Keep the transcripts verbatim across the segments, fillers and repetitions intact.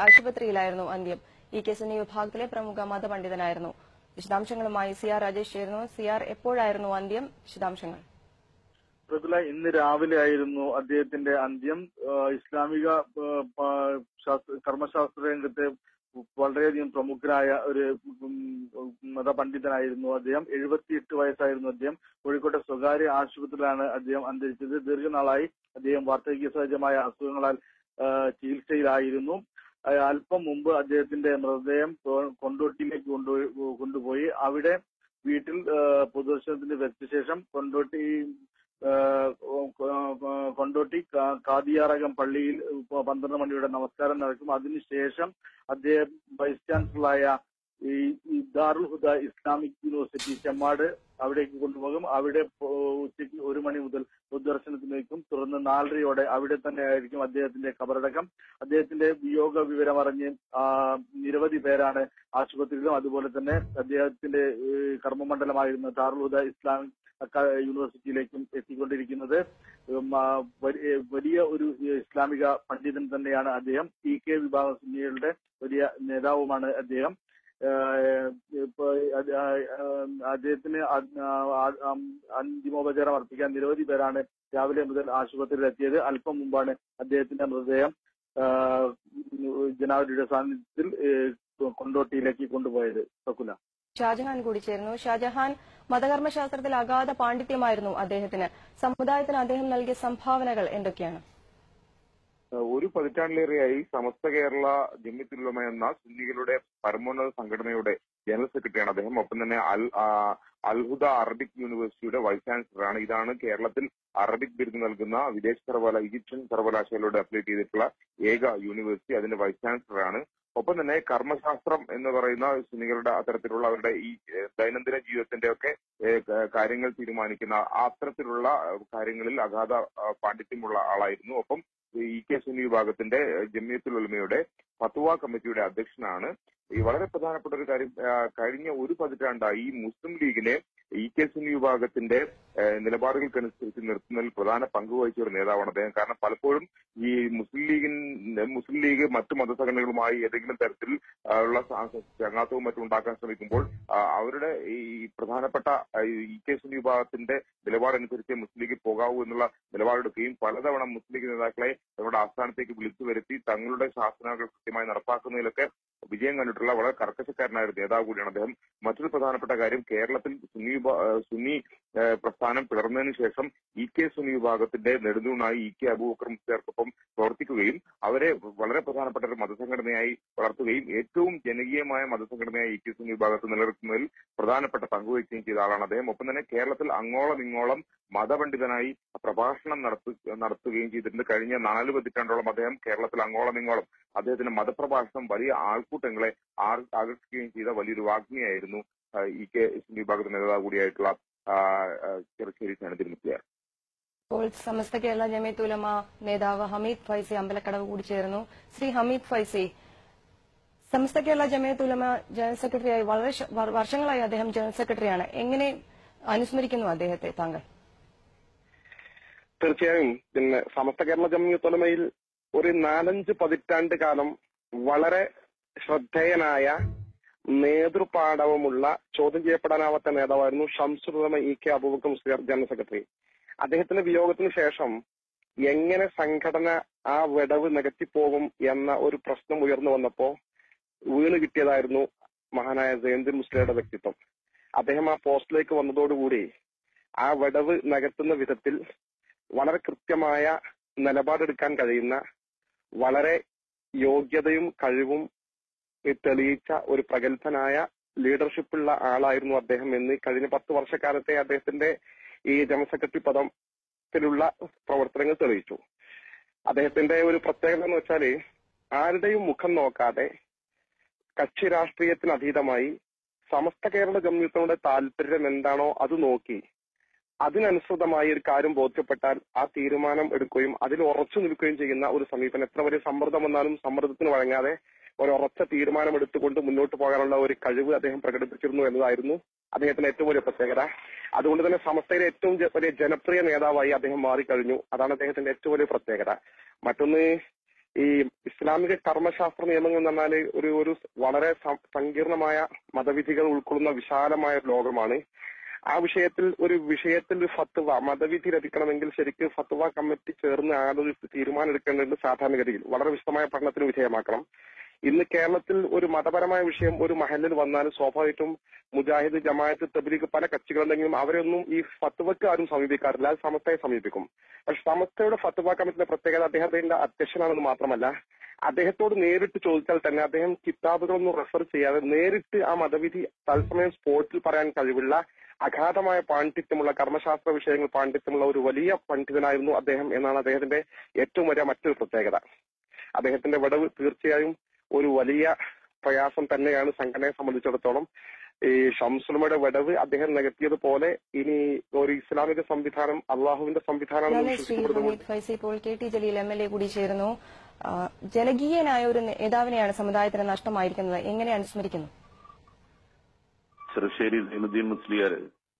ആശുപത്രിയിലായിരുന്നു അന്ത്യം. E K Sunni വിഭാഗത്തിലെ പ്രമുഖ മതപണ്ഡിതനായിരുന്നു. വിശദാംശങ്ങളുമായി സി ആർ രാജേഷ് ചേരുന്നു. സി ആർ, എപ്പോഴായിരുന്നു അന്ത്യം? വിശദാംശങ്ങൾ. പ്രതില ഇന്ന് രാവിലെ ആയിരുന്നു അദ്ദേഹത്തിന്റെ അന്ത്യം. ഇസ്ലാമിക കർമ്മശാസ്ത്ര രംഗത്തെ വളരെയധികം പ്രമുഖനായ ഒരു മതപണ്ഡിതനായിരുന്നു അദ്ദേഹം. എഴുപത്തിയെട്ട് വയസ്സായിരുന്നു അദ്ദേഹം. കോഴിക്കോട്ടെ സ്വകാര്യ ആശുപത്രിയിലാണ് അദ്ദേഹം അന്തരിച്ചത്. ദീർഘനാളായി അദ്ദേഹം വാർദ്ധക്യ സഹജമായ അസുഖങ്ങളാൽ ചികിത്സയിലായിരുന്നു. അല്പം മുമ്പ് അദ്ദേഹത്തിന്റെ മൃതദേഹം കൊണ്ടോട്ടിയിലേക്ക് കൊണ്ടുപോയി കൊണ്ടുപോയി അവിടെ വീട്ടിൽ പൊതുദർശനത്തിന് വെച്ച ശേഷം കൊണ്ടോട്ടി കൊണ്ടോട്ടി കാദിയാറകം പള്ളിയിൽ പന്ത്രണ്ട് മണിയുടെ നമസ്കാരം നടക്കും. അതിനുശേഷം അദ്ദേഹം വൈസ് ചാൻസലറായ ഈ ദാറുൽ ഹുദ ഇസ്ലാമിക് യൂണിവേഴ്സിറ്റി ചെമ്മാട് അവിടേക്ക് കൊണ്ടുപോകും. അവിടെ ഉച്ചയ്ക്ക് ഒരു മണി മുതൽ പൊതുദർശനത്തിന് വയ്ക്കും. തുടർന്ന് നാലരയോടെ അവിടെ തന്നെ ആയിരിക്കും അദ്ദേഹത്തിന്റെ ഖബറടക്കം. അദ്ദേഹത്തിന്റെ വിയോഗ വിവരം അറിഞ്ഞ് നിരവധി പേരാണ് ആശുപത്രിയിലും അതുപോലെ തന്നെ അദ്ദേഹത്തിന്റെ കർമ്മമണ്ഡലമായിരുന്ന ദാറുൽ ഹുദ ഇസ്ലാമിക് യൂണിവേഴ്സിറ്റിയിലേക്കും എത്തിക്കൊണ്ടിരിക്കുന്നത്. വലിയ ഒരു ഇസ്ലാമിക പണ്ഡിതൻ തന്നെയാണ് അദ്ദേഹം. ഇ കെ വിഭാഗം സുന്നികളുടെ വലിയ നേതാവുമാണ് അദ്ദേഹം. അദ്ദേഹത്തിന് അന്തിമോപചാരം അർപ്പിക്കാൻ നിരവധി പേരാണ് രാവിലെ മുതൽ ആശുപത്രിയിൽ എത്തിയത്. അല്പം മുമ്പാണ് അദ്ദേഹത്തിന്റെ മൃതദേഹം ജനാവലിയുടെ സാന്നിധ്യത്തിൽ കൊണ്ടോട്ടിയിലേക്ക് കൊണ്ടുപോയത്. സകുല. ഷാജഹാൻ കൂടി ചേരുന്നു. ഷാജഹാൻ, മതകർമ്മശാസ്ത്രത്തിൽ അഗാധ പാണ്ഡിത്യമായിരുന്നു അദ്ദേഹത്തിന്. സമുദായത്തിന് അദ്ദേഹം നൽകിയ സംഭാവനകൾ എന്തൊക്കെയാണ്? ഒരു പതിറ്റാണ്ടിലേറെയായി സമസ്ത കേരള ജമിയത്തുൽ ഉലമ എന്ന സുന്നികളുടെ പരമോന്നത സംഘടനയുടെ ജനറൽ സെക്രട്ടറിയാണ് അദ്ദേഹം. ഒപ്പം തന്നെ അൽ അൽഹുദ അറബിക് യൂണിവേഴ്സിറ്റിയുടെ വൈസ് ചാൻസലറാണ്. ഇതാണ് കേരളത്തിൽ അറബിക് ബിരുദം നൽകുന്ന വിദേശ സർവകലാ ഈജിപ്ഷ്യൻ സർവകലാശാലയോട് അഫിലിയേറ്റ് ചെയ്തിട്ടുള്ള ഏക യൂണിവേഴ്സിറ്റി. അതിന്റെ വൈസ് ചാൻസലറാണ്. ഒപ്പം തന്നെ കർമ്മശാസ്ത്രം എന്ന് പറയുന്ന സുന്നികളുടെ അത്തരത്തിലുള്ള അവരുടെ ഈ ദൈനംദിന ജീവിതത്തിന്റെ ഒക്കെ കാര്യങ്ങൾ തീരുമാനിക്കുന്ന അത്തരത്തിലുള്ള കാര്യങ്ങളിൽ അഗാധ പാണ്ഡിത്യമുള്ള ആളായിരുന്നു. ഒപ്പം ഇ കെ സുന്നി വിഭാഗത്തിന്റെ ജമിയത്തുൽ ഉലമയുടെ ഫത്വ കമ്മിറ്റിയുടെ അധ്യക്ഷനാണ്. ഈ വളരെ പ്രധാനപ്പെട്ട ഒരു കാര്യം, കഴിഞ്ഞ ഒരു പതിറ്റാണ്ടായി ഈ മുസ്ലിം ലീഗിനെ ഇ കെ സുന്നി വിഭാഗത്തിന്റെ നിലപാടുകൾക്കനുസരിച്ച് നിർത്തുന്നതിൽ പ്രധാന പങ്ക് വഹിച്ച ഒരു നേതാവാണ് അദ്ദേഹം. കാരണം പലപ്പോഴും ഈ മുസ്ലിം ലീഗിന് മുസ്ലിം ലീഗ് മറ്റു മതസംഘടനകളുമായി ഏതെങ്കിലും തരത്തിൽ ഉള്ള ചങ്ങാത്തവും മറ്റും ഉണ്ടാക്കാൻ ശ്രമിക്കുമ്പോൾ അവരുടെ ഈ പ്രധാനപ്പെട്ട ഇ കെ സുന്നി വിഭാഗത്തിന്റെ നിലപാടനുസരിച്ച് മുസ്ലിം ലീഗ് പോകാവൂ എന്നുള്ള നിലപാടെടുക്കുകയും പലതവണ മുസ്ലിം ലീഗ് നേതാക്കളെ തങ്ങളുടെ ആസ്ഥാനത്തേക്ക് വിളിച്ചു വരുത്തി തങ്ങളുടെ ശാസനകൾ കൃത്യമായി നടപ്പാക്കുന്നതിലൊക്കെ വിജയം കണ്ടിട്ടുള്ള വളരെ കർക്കശക്കാരനായ ഒരു നേതാവ് കൂടിയാണ് അദ്ദേഹം. മറ്റൊരു പ്രധാനപ്പെട്ട കാര്യം, കേരളത്തിൽ സുന്നി സുന്നി പ്രസ്ഥാനം പിളർന്നതിന് ശേഷം ഇ കെ സുന്നി വിഭാഗത്തിന്റെ നെടുന്തൂണായി ഇ കെ അബൂബക്കർ മുസ്ലിയാർക്കൊപ്പം പ്രവർത്തിക്കുകയും അവരെ വളരെ പ്രധാനപ്പെട്ട ഒരു മതസംഘടനയായി വളർത്തുകയും ഏറ്റവും ജനകീയമായ മതസംഘടനയായി ഇ കെ സുന്നി വിഭാഗത്തെ നിലനിർത്തുന്നതിൽ പ്രധാനപ്പെട്ട പങ്കുവഹിക്കുകയും ചെയ്ത ആളാണ് അദ്ദേഹം. ഒപ്പം തന്നെ കേരളത്തിൽ അങ്ങോളം ഇങ്ങോളം മതപണ്ഡിതനായി പ്രഭാഷണം നടത്തു നടത്തുകയും ചെയ്തിട്ടുണ്ട്. കഴിഞ്ഞ നാല് പതിറ്റാണ്ടോളം അദ്ദേഹം കേരളത്തിൽ അങ്ങോളം ഇങ്ങോളം അദ്ദേഹത്തിന്റെ മതപ്രഭാഷണം വലിയ ആൾക്കൂട്ടങ്ങളെ ആകർഷിക്കുകയും ചെയ്ത വലിയൊരു വാഗ്മിയായിരുന്നു ഇ കെ സുന്നി വിഭാഗത്തിന്റെ നേതാവ് കൂടിയായിട്ടുള്ള ചെറുശ്ശേരി സനദിൽ മുസ്ലിയാർ. ഇപ്പോൾ സമസ്ത കേരള ജമിയത്തുൽ ഉലമ നേതാവ് ഹമീദ് ഫൈസി അമ്പലക്കടവ് കൂടി ചേർന്നു. ശ്രീ ഹമീദ് ഫൈസി, സമസ്ത കേരള ജമിയത്തുൽ ഉലമ ജനറൽ സെക്രട്ടറിയായി വളരെ വർഷങ്ങളായി അദ്ദേഹം ജനറൽ സെക്രട്ടറിയാണ്. എങ്ങനെ അനുസ്മരിക്കുന്നു അദ്ദേഹത്തെ താങ്കൾ? തീർച്ചയായും പിന്നെ സമസ്ത കേരള ജമിയത്തുൽ ഉലമയിൽ ഒരു നാലഞ്ച് പതിറ്റാണ്ട് കാലം വളരെ ശ്രദ്ധേയനായ നേതൃപാടവമുള്ള ചോദ്യം ചെയ്യപ്പെടാനാവാത്ത നേതാവായിരുന്നു Shamsul Ulama E K Abubakar Musliyar general secretary. അദ്ദേഹത്തിന്റെ വിയോഗത്തിന് ശേഷം എങ്ങനെ സംഘടന ആ വിടവ് നികത്തിപ്പോകും എന്ന ഒരു പ്രശ്നം ഉയർന്നു വന്നപ്പോ വീണ് കിട്ടിയതായിരുന്നു മഹാനായ സൈനുദ്ദീൻ മുസ്ലിയാരുടെ വ്യക്തിത്വം. അദ്ദേഹം ആ പോസ്റ്റിലേക്ക് വന്നതോടുകൂടി ആ വിടവ് നികത്തുന്ന വിധത്തിൽ വളരെ കൃത്യമായ നിലപാടെടുക്കാൻ കഴിയുന്ന വളരെ യോഗ്യതയും കഴിവും തെളിയിച്ച ഒരു പ്രഗത്ഭനായ ലീഡർഷിപ്പുള്ള ആളായിരുന്നു അദ്ദേഹം എന്ന് കഴിഞ്ഞ പത്ത് വർഷക്കാലത്തെ അദ്ദേഹത്തിന്റെ ഈ ജനറൽ സെക്രട്ടറി പദത്തിലുള്ള പ്രവർത്തനങ്ങൾ തെളിയിച്ചു. അദ്ദേഹത്തിന്റെ ഒരു പ്രത്യേകത എന്ന് വെച്ചാല് ആരുടെയും മുഖം നോക്കാതെ കക്ഷി രാഷ്ട്രീയത്തിന് അതീതമായി സമസ്ത കേരള ജമിയത്തുകളുടെ താല്പര്യം എന്താണോ അത് നോക്കി അതിനനുസൃതമായി ഒരു കാര്യം ബോധ്യപ്പെട്ടാൽ ആ തീരുമാനം എടുക്കുകയും അതിൽ ഉറച്ചു നിൽക്കുകയും ചെയ്യുന്ന ഒരു സമീപനം. എത്ര വലിയ സമ്മർദ്ദം വന്നാലും സമ്മർദ്ദത്തിന് വഴങ്ങാതെ ഒരു ഉറച്ച തീരുമാനം എടുത്തുകൊണ്ട് മുന്നോട്ട് പോകാനുള്ള ഒരു കഴിവ് അദ്ദേഹം പ്രകടിപ്പിച്ചിരുന്നു എന്നതായിരുന്നു അദ്ദേഹത്തിന്റെ ഏറ്റവും വലിയ പ്രത്യേകത. അതുകൊണ്ട് തന്നെ സമസ്തയിലെ ഏറ്റവും വലിയ ജനപ്രിയ നേതാവായി അദ്ദേഹം മാറിക്കഴിഞ്ഞു. അതാണ് അദ്ദേഹത്തിന്റെ ഏറ്റവും വലിയ പ്രത്യേകത. മറ്റൊന്ന്, ഈ ഇസ്ലാമിക കർമ്മശാസ്ത്ര നിയമങ്ങൾ എന്ന് പറഞ്ഞാൽ ഒരു ഒരു വളരെ സങ്കീർണമായ മതവിധികൾ ഉൾക്കൊള്ളുന്ന വിശാലമായ ഒരു ലോകമാണ്. ആ വിഷയത്തിൽ ഒരു വിഷയത്തിൽ ഒരു ഫത്വ മതവിധി ലഭിക്കണമെങ്കിൽ ശരിക്കും ഫത്വ കമ്മിറ്റി ചേർന്ന് ആളൊരു തീരുമാനം എടുക്കേണ്ടത് സാധാരണഗതിയിൽ വളരെ വിശദമായ പഠനത്തിന് വിധേയമാക്കണം. ഇന്ന് കേരളത്തിൽ ഒരു മതപരമായ വിഷയം ഒരു മഹലിൽ വന്നാൽ സ്വാഭാവികമായിട്ടും മുജാഹിദ്, ജമാഅത്ത്, തബ്ലീഗ് പല കക്ഷികളുണ്ടെങ്കിലും അവരൊന്നും ഈ ഫത്വക്ക് ആരും സമീപിക്കാറില്ല. അത് സമസ്തയെ സമീപിക്കും. പക്ഷെ സമസ്തയുടെ ഫത്വ കമ്മിറ്റിയുടെ പ്രത്യേകത അദ്ദേഹത്തിന്റെ അധ്യക്ഷനാണെന്ന് മാത്രമല്ല, അദ്ദേഹത്തോട് നേരിട്ട് ചോദിച്ചാൽ തന്നെ അദ്ദേഹം കിതാബുകളൊന്നും റെഫർ ചെയ്യാതെ നേരിട്ട് ആ മതവിധി തത്സമയം സ്പോർട്ടിൽ പറയാൻ കഴിവുള്ള അഗാധമായ പാണ്ഡിത്യമുള്ള കർമ്മശാസ്ത്ര വിഷയങ്ങൾ പാണ്ഡിത്യമുള്ള ഒരു വലിയ പണ്ഡിതനായിരുന്നു അദ്ദേഹം എന്നാണ് അദ്ദേഹത്തിന്റെ ഏറ്റവും വലിയ മറ്റൊരു പ്രത്യേകത. അദ്ദേഹത്തിന്റെ വിടവ് തീർച്ചയായും ഒരു വലിയ പ്രയാസം തന്നെയാണ് സംഘടനയെ സംബന്ധിച്ചിടത്തോളം. ഈ ഷംസുലമയുടെ വിടവ് അദ്ദേഹം നികത്തിയതുപോലെ ഇനി ഒരു ഇസ്ലാമിക സംവിധാനം അള്ളാഹുവിന്റെ സംവിധാനമാണ്. ശ്രീ ഹമീദ് ഫൈസി ഇപ്പോൾ K T Jaleel M L A കൂടി ചേർന്നു. ജനകീയനായ ഒരു നേതാവിനെയാണ് സമുദായത്തിന് നഷ്ടമായിരിക്കുന്നത്. എങ്ങനെ അനുസ്മരിക്കുന്നു? ചെറുശ്ശേരി സൈനുദ്ദീൻ മുസ്ലിയാർ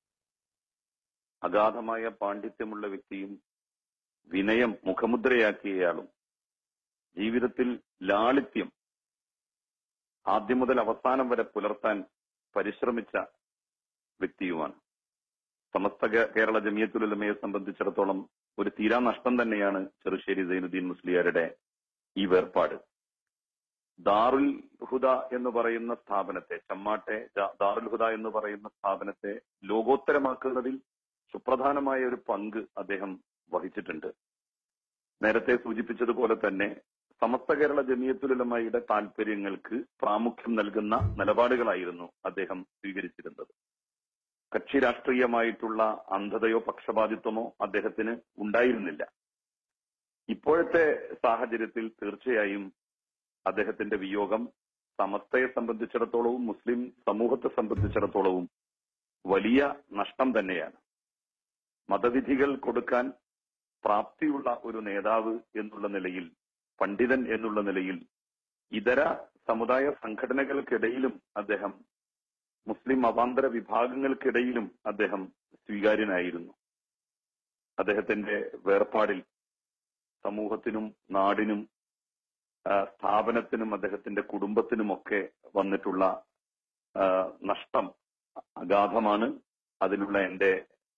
അഗാധമായ പാണ്ഡിത്യമുള്ള വ്യക്തിയും വിനയം മുഖമുദ്രയാക്കിയയാളും ജീവിതത്തിൽ ലാളിത്യം ആദ്യം മുതൽ അവസാനം വരെ പുലർത്താൻ പരിശ്രമിച്ച വ്യക്തിയുമാണ്. സമസ്ത കേരള ജമിയത്തുൽ ഉലമയെ സംബന്ധിച്ചിടത്തോളം ഒരു തീരാ നഷ്ടം തന്നെയാണ് ചെറുശ്ശേരി സൈനുദ്ദീൻ മുസ്ലിയാരുടെ ഈ വേർപാട്. ദാറുൽ ഹുദ എന്ന് പറയുന്ന സ്ഥാപനത്തെ, ചമ്മാട്ടെ ദാറുൽ ഹുദ എന്ന് പറയുന്ന സ്ഥാപനത്തെ ലോകോത്തരമാക്കുന്നതിൽ സുപ്രധാനമായ ഒരു പങ്ക് അദ്ദേഹം വഹിച്ചിട്ടുണ്ട്. നേരത്തെ സൂചിപ്പിച്ചതുപോലെ തന്നെ സമസ്ത കേരള ജമിയത്തുൽ ഉലമയുടെ താൽപര്യങ്ങൾക്ക് പ്രാമുഖ്യം നൽകുന്ന നിലപാടുകളായിരുന്നു അദ്ദേഹം സ്വീകരിച്ചിരുന്നത്. കക്ഷി രാഷ്ട്രീയമായിട്ടുള്ള അന്ധതയോ പക്ഷപാതിത്വമോ അദ്ദേഹത്തിന് ഉണ്ടായിരുന്നില്ല. ഇപ്പോഴത്തെ സാഹചര്യത്തിൽ തീർച്ചയായും അദ്ദേഹത്തിന്റെ വിയോഗം സമസ്തയെ സംബന്ധിച്ചിടത്തോളവും മുസ്ലിം സമൂഹത്തെ സംബന്ധിച്ചിടത്തോളവും വലിയ നഷ്ടം തന്നെയാണ്. മതവിധികൾ കൊടുക്കാൻ പ്രാപ്തിയുള്ള ഒരു നേതാവ് എന്നുള്ള നിലയിൽ, പണ്ഡിതൻ എന്നുള്ള നിലയിൽ ഇതര സമുദായ സംഘടനകൾക്കിടയിലും അദ്ദേഹം, മുസ്ലിം മതാന്തര വിഭാഗങ്ങൾക്കിടയിലും അദ്ദേഹം സ്വീകാര്യനായിരുന്നു. അദ്ദേഹത്തിന്റെ വേർപാടിൽ സമൂഹത്തിനും നാടിനും സ്ഥാപനത്തിനും അദ്ദേഹത്തിന്റെ കുടുംബത്തിനുമൊക്കെ വന്നിട്ടുള്ള നഷ്ടം അഗാധമാണ്. അതിനുള്ള എന്റെ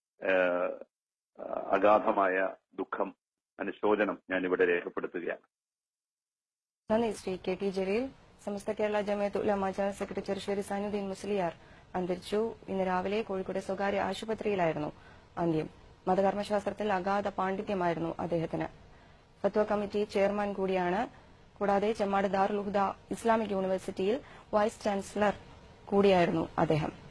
അഗാധമായ ദുഃഖം, അനുശോചനം ഞാനിവിടെ രേഖപ്പെടുത്തുകയാണ്. നന്ദി Shri K T Jaleel. Samastha Kerala Jamiyathul Ulama general secretary Cherussery Zainuddin Musliyar അന്തരിച്ചു. ഇന്ന് രാവിലെ കോഴിക്കോട് സ്വകാര്യ ആശുപത്രിയിലായിരുന്നു അന്ത്യം. മതകർമ്മശാസ്ത്രത്തിൽ അഗാധ പാണ്ഡിത്യമായിരുന്നു അദ്ദേഹത്തിന്. ഫത്വ കമ്മിറ്റി ചെയർമാൻ കൂടിയാണ്. കൂടാതെ ചെമ്മാട് ദാറുൽ ഹുദ ഇസ്ലാമിക് യൂണിവേഴ്സിറ്റിയിൽ വൈസ് ചാൻസലർ കൂടിയായിരുന്നു അദ്ദേഹം.